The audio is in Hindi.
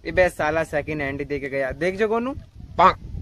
बे साला सेकंड हैंड ही दे के गया, देख जो गोनू।